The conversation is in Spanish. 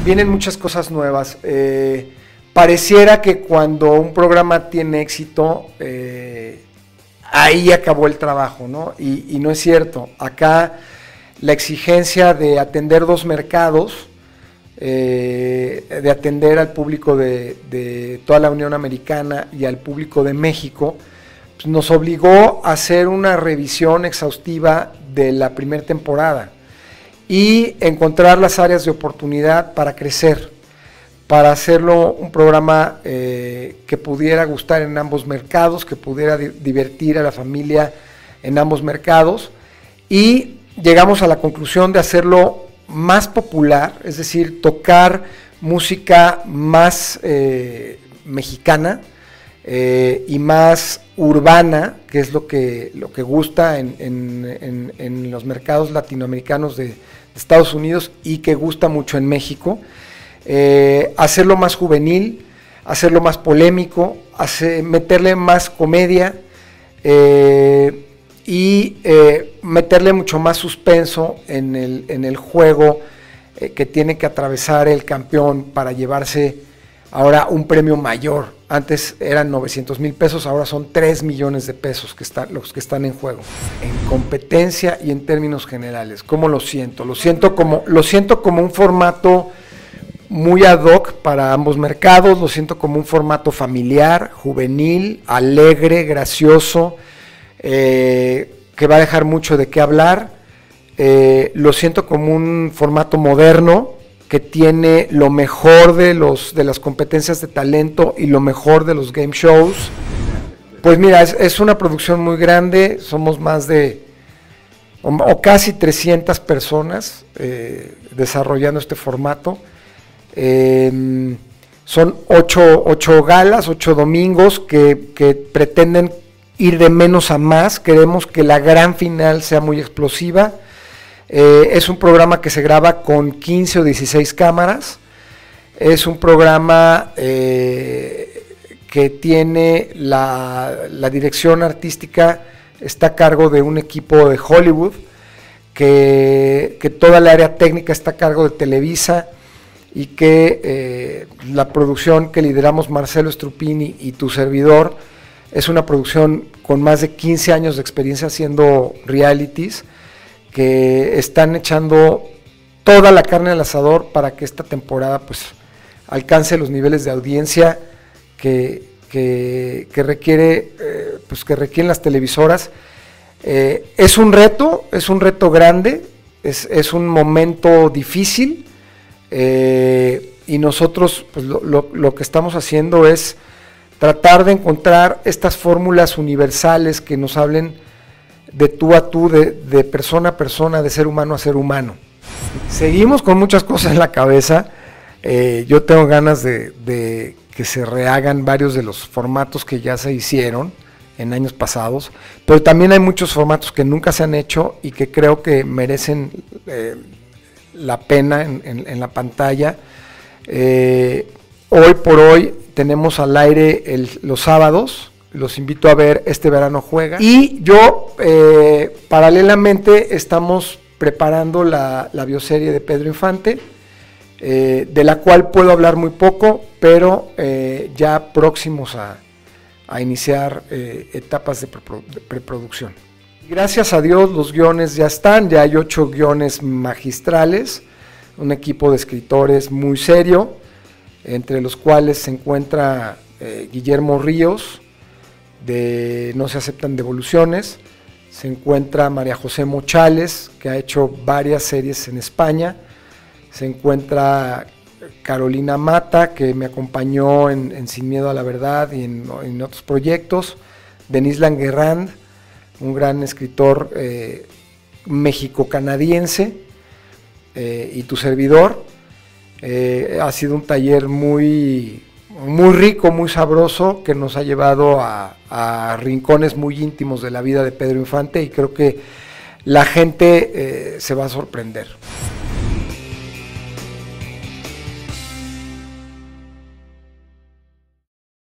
Vienen muchas cosas nuevas. Pareciera que cuando un programa tiene éxito, ahí acabó el trabajo, ¿no? Y no es cierto. Acá la exigencia de atender dos mercados, de atender al público de toda la Unión Americana y al público de México, pues nos obligó a hacer una revisión exhaustiva de la primera temporada y encontrar las áreas de oportunidad para crecer, para hacerlo un programa que pudiera gustar en ambos mercados, que pudiera divertir a la familia en ambos mercados, y llegamos a la conclusión de hacerlo más popular, es decir, tocar música más mexicana y más urbana, que es lo que gusta en los mercados latinoamericanos de Estados Unidos y que gusta mucho en México. Hacerlo más juvenil, hacerlo más polémico, meterle más comedia y meterle mucho más suspenso en el juego que tiene que atravesar el campeón para llevarse ahora un premio mayor. Antes eran 900,000 pesos, ahora son 3 millones de pesos los que están en juego. En competencia y en términos generales, ¿cómo lo siento? Lo siento como un formato muy ad hoc para ambos mercados, lo siento como un formato familiar, juvenil, alegre, gracioso, que va a dejar mucho de qué hablar. Lo siento como un formato moderno que tiene lo mejor de las competencias de talento y lo mejor de los game shows. Pues mira, es una producción muy grande, somos más de o casi 300 personas desarrollando este formato. Son 8 galas, 8 domingos que pretenden ir de menos a más. Queremos que la gran final sea muy explosiva. Es un programa que se graba con 15 o 16 cámaras. Es un programa que tiene la dirección artística, está a cargo de un equipo de Hollywood, que toda el área técnica está a cargo de Televisa, y que la producción que lideramos Marcelo Strupini y tu servidor es una producción con más de 15 años de experiencia haciendo realities, que están echando toda la carne al asador para que esta temporada pues alcance los niveles de audiencia que requieren las televisoras. Es un reto grande, es un momento difícil, y nosotros pues, lo que estamos haciendo es tratar de encontrar estas fórmulas universales que nos hablen de tú a tú, de persona a persona, de ser humano a ser humano. Seguimos con muchas cosas en la cabeza. Yo tengo ganas de que se rehagan varios de los formatos que ya se hicieron en años pasados, pero también hay muchos formatos que nunca se han hecho y que creo que merecen la pena en la pantalla. Hoy por hoy tenemos al aire los sábados. Los invito a ver Este Verano Juega. Y yo, paralelamente, estamos preparando la bioserie de Pedro Infante, de la cual puedo hablar muy poco, pero ya próximos a iniciar etapas de preproducción. Gracias a Dios los guiones ya están, ya hay 8 guiones magistrales, un equipo de escritores muy serio, entre los cuales se encuentra Guillermo Ríos, de No se aceptan devoluciones, se encuentra María José Mochales, que ha hecho varias series en España, se encuentra Carolina Mata, que me acompañó en Sin Miedo a la Verdad y en otros proyectos, Denis Languerrand, un gran escritor mexico-canadiense, y tu servidor. Ha sido un taller muy rico, muy sabroso, que nos ha llevado a rincones muy íntimos de la vida de Pedro Infante, y creo que la gente se va a sorprender.